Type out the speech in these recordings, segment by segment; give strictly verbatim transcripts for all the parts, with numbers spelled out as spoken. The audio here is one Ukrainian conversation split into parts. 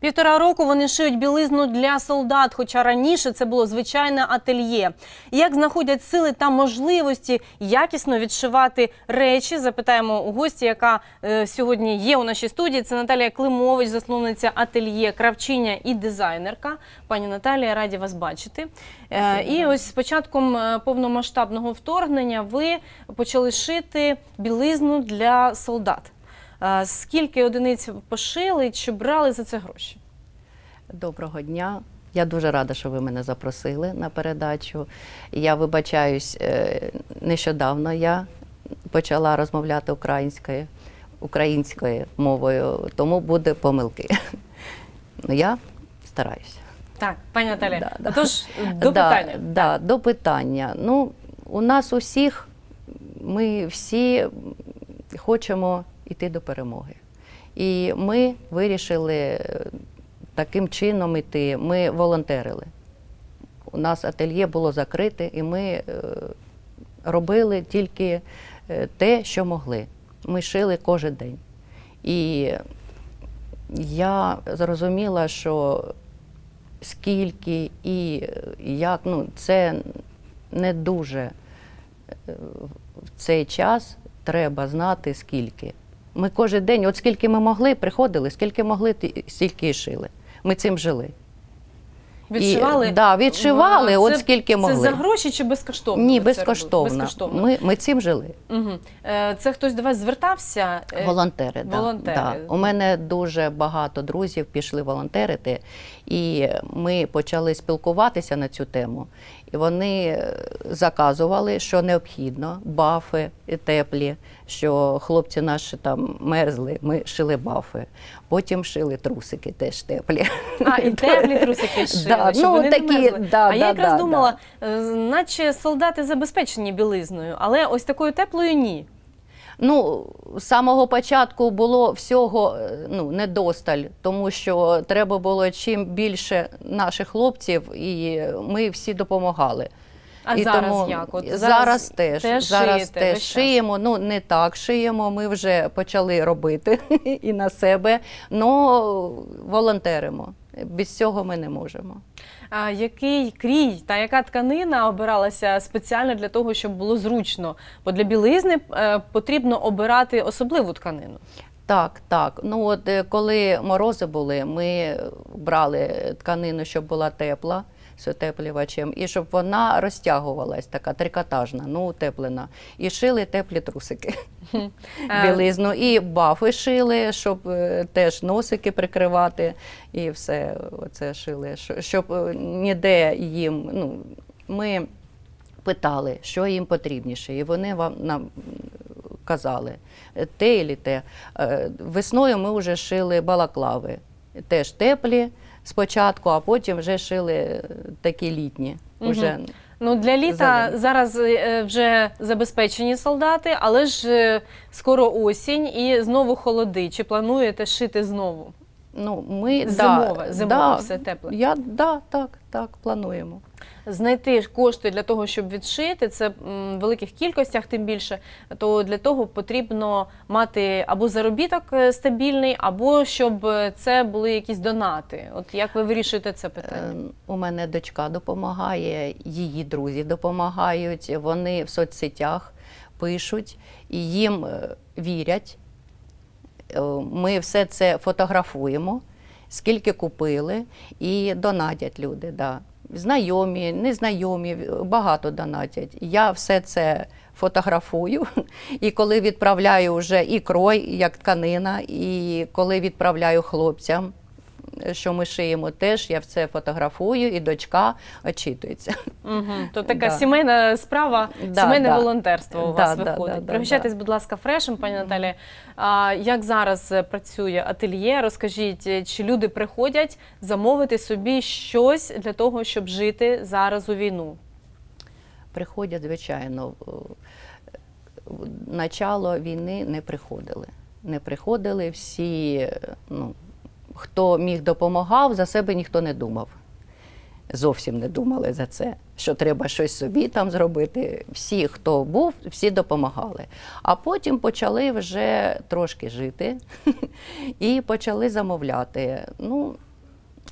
півтора року вони шиють білизну для солдат, хоча раніше це було звичайне ательє. Як знаходять сили та можливості якісно відшивати речі, запитаємо у гості, яка е, сьогодні є у нашій студії. Це Наталія Климович, засновниця ательє, кравчиня і дизайнерка. Пані Наталія, раді вас бачити. Е, і ось з початком повномасштабного вторгнення ви почали шити білизну для солдат. Скільки одиниць пошили, чи брали за це гроші? Доброго дня. Я дуже рада, що ви мене запросили на передачу. Я вибачаюсь, нещодавно я почала розмовляти українською, українською мовою, тому буде помилки. Ну, я стараюся. Так, пані Наталія, да, да. тож до да, питання. Да, до питання. Ну, у нас усіх, ми всі хочемо йти до перемоги. І ми вирішили таким чином йти. Ми волонтерили. У нас ательє було закрите, і ми робили тільки те, що могли. Ми шили кожен день. І я зрозуміла, що скільки і як, ну, це не дуже в цей час треба знати скільки. Ми кожен день, от скільки ми могли, приходили, скільки могли, стільки і шили. Ми цим жили. Відшивали? Так, да, відшивали, це, от скільки могли. Це за гроші чи безкоштовно? Ні, безкоштовно. безкоштовно. Ми, ми цим жили. Угу. Це хтось до вас звертався? Волонтери, Волонтери. Да, да. У мене дуже багато друзів пішли волонтерити, і ми почали спілкуватися на цю тему. І вони заказували, що необхідно, бафи теплі, що хлопці наші там мерзли, ми шили бафи. Потім шили трусики теж теплі. А, і теплі трусики шили, да, щоб ну, вони такі, не мерзли. да, а да, я якраз да, думала, да. наче солдати забезпечені білизною, але ось такою теплою ні. Ну, з самого початку було всього, ну, недосталь, тому що треба було чим більше наших хлопців, і ми всі допомагали. А і зараз тому як? От зараз, зараз теж, теж зараз шиєте, теж шиємо, ну не так шиємо, ми вже почали робити і на себе, але волонтеримо. Без цього ми не можемо. А який крій та яка тканина обиралася спеціально для того, щоб було зручно? Бо для білизни е, потрібно обирати особливу тканину. Так, так. Ну от коли морози були, ми брали тканину, щоб була тепла, з утеплювачем, і щоб вона розтягувалась, така трикотажна, ну утеплена. І шили теплі трусики, білизну. І бафи шили, щоб теж носики прикривати, і все оце шили, щоб ніде їм, ну, ми питали, що їм потрібніше, і вони вам нам казали, те і те. Весною ми вже шили балаклави, теж теплі спочатку, а потім вже шили такі літні. Угу. Уже ну, для літа зелені. Зараз вже забезпечені солдати, але ж скоро осінь і знову холоди. Чи плануєте шити знову? Ну, ми, зимове, да, зимове да, все тепле? Я, да, так, так, плануємо. Знайти кошти для того, щоб відшити, це в великих кількостях тим більше, то для того потрібно мати або заробіток стабільний, або щоб це були якісь донати. От як ви вирішуєте це питання? У мене дочка допомагає, її друзі допомагають, вони в соцсетях пишуть, і їм вірять. Ми все це фотографуємо, скільки купили, і донатять люди, да. Знайомі, незнайомі, багато донатять. Я все це фотографую, і коли відправляю вже і крой, як тканина, і коли відправляю хлопцям, що ми шиємо, теж я все фотографую, і дочка очитується. Угу. То така да. сімейна справа, да, сімейне да. волонтерство у вас да, виходить. Да, да, Пригощайтесь, да. будь ласка, фрешем, пані Наталія. А як зараз працює ательє? Розкажіть, чи люди приходять замовити собі щось для того, щоб жити зараз у війну? Приходять, звичайно. Начало війни не приходили. Не приходили всі, ну, хто міг допомагав, за себе ніхто не думав. Зовсім не думали за це, що треба щось собі там зробити. Всі, хто був, всі допомагали. А потім почали вже трошки жити і почали замовляти. Ну,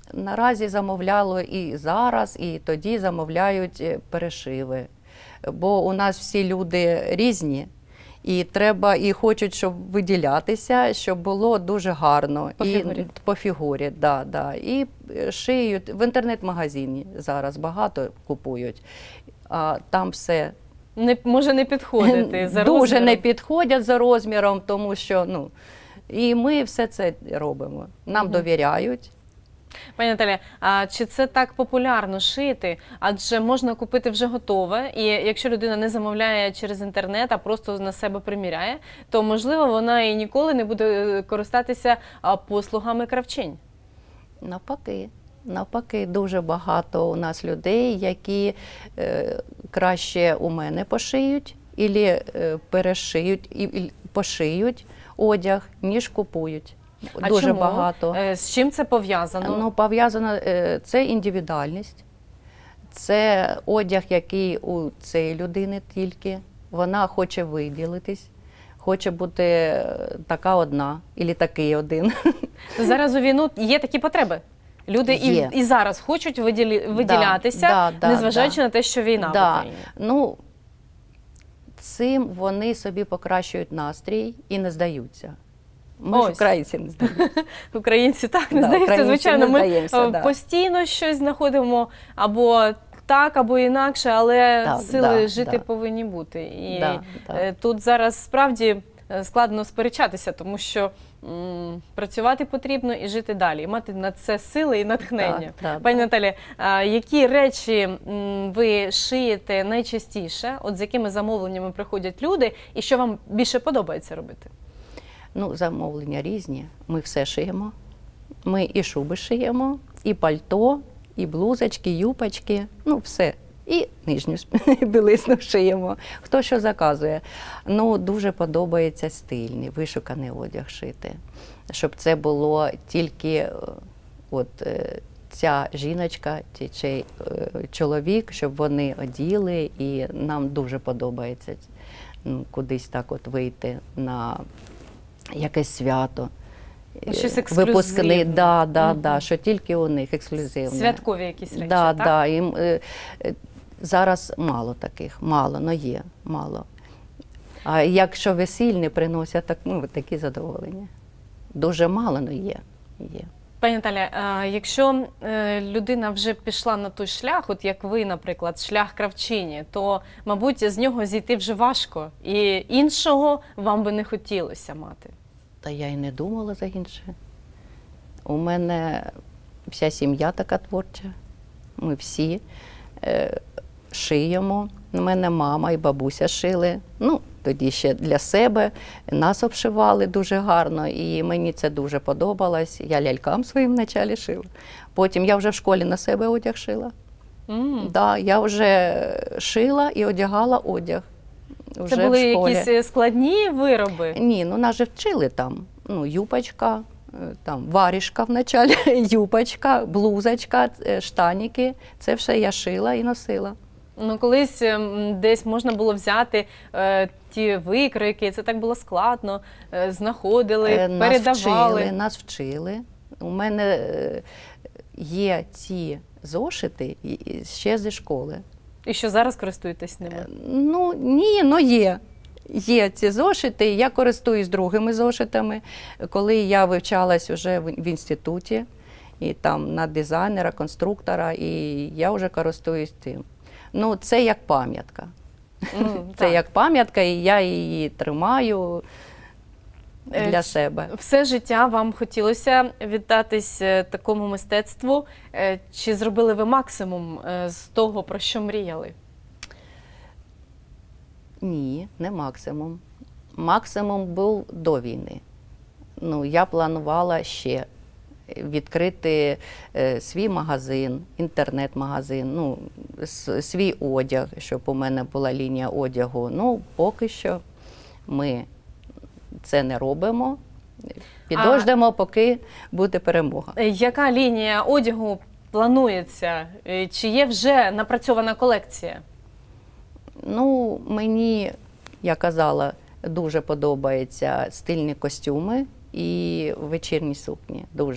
Наразі замовляло і зараз, і тоді замовляють перешиви. Бо у нас всі люди різні, і треба, і хочуть, щоб виділятися, щоб було дуже гарно. По фігурі. І, по фігурі, да, да. І шиють. В інтернет-магазині зараз багато купують. А там все Не, може не підходити за дуже розміром. не підходять за розміром, тому що, ну, і ми все це робимо. Нам Мгм. довіряють. Пані Наталі, а чи це так популярно шити? Адже можна купити вже готове, і якщо людина не замовляє через інтернет, а просто на себе приміряє, то, можливо, вона і ніколи не буде користатися а, послугами кравчинь. Навпаки. Навпаки, дуже багато у нас людей, які е, краще у мене пошиють, або е, перешиють, і, і пошиють одяг, ніж купують. А Дуже чому? багато. Е, З чим це пов'язано? Ну, пов'язано, е, це індивідуальність, це одяг, який у цієї людини тільки. Вона хоче виділитись, хоче бути е, така одна, або такий один. Зараз у війну є такі потреби. Люди Є. і, і зараз хочуть виділі, виділятися, да, да, незважаючи да. на те, що війна в Да. Україні. Ну, цим вони собі покращують настрій і не здаються. Ми ж Ось. українці не здаємося. Українці так не Да, здаються. українці Звичайно, не ми здаємося, е, да. постійно щось знаходимо або так, або інакше, але Да, сили да, жити да. повинні бути. І Да, да. е, тут зараз справді е, складно сперечатися, тому що м, працювати потрібно і жити далі, і мати на це сили і натхнення. Да, да, Пані да. Наталі, а які речі м, ви шиєте найчастіше, от з якими замовленнями приходять люди, і що вам більше подобається робити? Ну, замовлення різні. Ми все шиємо. Ми і шуби шиємо, і пальто, і блузочки, юпочки, ну все. І нижню білизну шиємо. Хто що заказує. Ну, дуже подобається стильний, вишуканий одяг шити. Щоб це було тільки е, от, е, ця жіночка чи цей е, чоловік, щоб вони оділи, і нам дуже подобається ну, кудись так от вийти на якесь свято. Щось Е, Випускний, ексклюзивне. да, да, Мгм. да, що тільки у них ексклюзивне. Святкові якісь речі, Да, так? да, і, е, е, зараз мало таких, мало, але є, мало. А якщо весільні приносять, так, ну, такі задоволення. Дуже мало, але є. є. Пані Наталя, а якщо е, людина вже пішла на той шлях, от як ви, наприклад, шлях кравчині, то, мабуть, з нього зійти вже важко, і іншого вам би не хотілося мати. Та я й не думала за інше. У мене вся сім'я така творча. Ми всі е, шиємо. У мене мама і бабуся шили. Ну, тоді ще для себе. Нас обшивали дуже гарно, і мені це дуже подобалось. Я лялькам своїм вначалі шила. Потім я вже в школі на себе одяг шила. М. Да, я вже шила і одягала одяг. Вже Це були в школі. якісь складні вироби? Ні, ну нас же вчили там. Ну, юпочка, е, там варішка вначалі, юпочка, блузочка, е, штаніки. Це все я шила і носила. Ну, колись ем, десь можна було взяти е, ті викройки, це так було складно, е, знаходили, Е, Нас передавали. вчили, нас вчили. У мене е, є ці зошити і- і ще зі школи. І що зараз користуєтесь ними? Ну, ні, ну є. Є ці зошити, я користуюсь другими зошитами. Коли я вивчалась вже в в інституті, і там на дизайнера, конструктора, і я вже користуюсь тим. Ну, це як пам'ятка. М, Це так. як пам'ятка, і я її тримаю Е, для себе. Все життя вам хотілося віддатись е, такому мистецтву. Е, Чи зробили ви максимум е, з того, про що мріяли? Ні, не максимум. Максимум був до війни. Ну, я планувала ще відкрити е, свій магазин, інтернет-магазин, ну, с- свій одяг, щоб у мене була лінія одягу. Ну, поки що ми це не робимо. Підождемо, поки буде перемога. Е, Яка лінія одягу планується? Е, Чи є вже напрацьована колекція? Ну, мені, я казала, дуже подобаються стильні костюми і вечірні сукні. Дуже.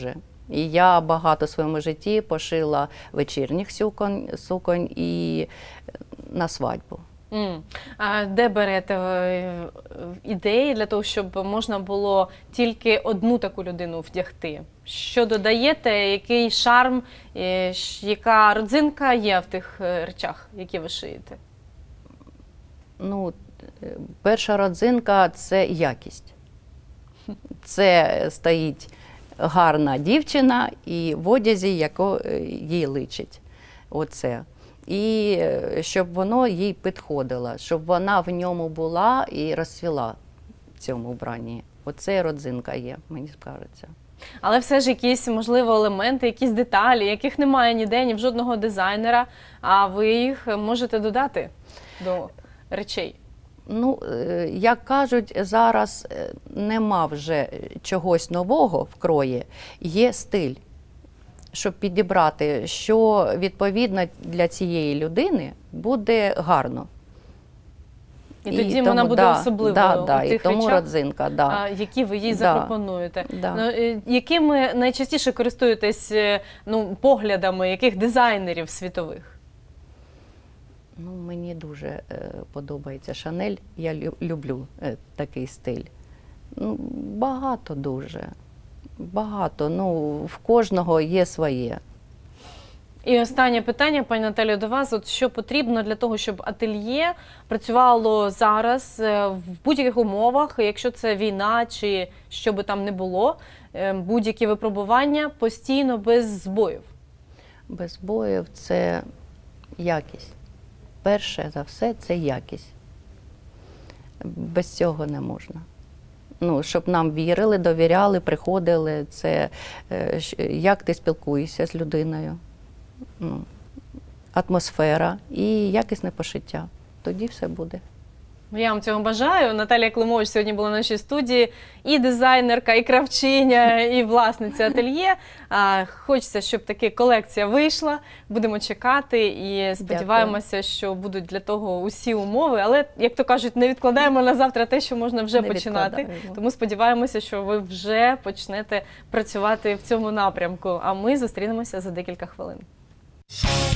І я багато в своєму житті пошила вечірніх суконь, суконь і на свадьбу. Mm. А де берете е, ідеї для того, щоб можна було тільки одну таку людину вдягти? Що додаєте, який шарм, е, яка родзинка є в тих е, речах, які ви шиєте? Ну, перша родзинка – це якість. Це стоїть гарна дівчина і в одязі, яко їй личить. Оце. І щоб воно їй підходило, щоб вона в ньому була і розцвіла в цьому вбранні. Оце родзинка є, мені кажеться. Але все ж якісь, можливо, елементи, якісь деталі, яких немає ніде, ні в жодного дизайнера, а ви їх можете додати до речей. Ну, як кажуть, зараз нема вже чогось нового в крої, є стиль. Щоб підібрати, що відповідно для цієї людини буде гарно. І, і тоді тому, вона буде да, особливою да, у да, тих і тому речах, родзинка, да. які ви їй да. запропонуєте. Да. Ну, якими найчастіше користуєтесь ну, поглядами, яких дизайнерів світових? Ну, мені дуже е, подобається Шанель, я лю люблю е, такий стиль. Ну, багато дуже. Багато, ну, в кожного є своє. І останнє питання, пані Наталію, до вас. От що потрібно для того, щоб ательє працювало зараз в будь-яких умовах, якщо це війна чи що би там не було, будь-які випробування постійно без збоїв? Без збоїв – це якість. Перше за все – це якість. Без цього не можна. Ну, щоб нам вірили, довіряли, приходили, це як ти спілкуєшся з людиною, ну, атмосфера і якісне пошиття. Тоді все буде. Я вам цього бажаю. Наталія Климович сьогодні була в нашій студії. І дизайнерка, і кравчиня, і власниця ательє. Хочеться, щоб така колекція вийшла. Будемо чекати і сподіваємося, Дякую. Що будуть для того усі умови. Але, як то кажуть, не відкладаємо на завтра те, що можна вже не починати. Тому сподіваємося, що ви вже почнете працювати в цьому напрямку. А ми зустрінемося за декілька хвилин.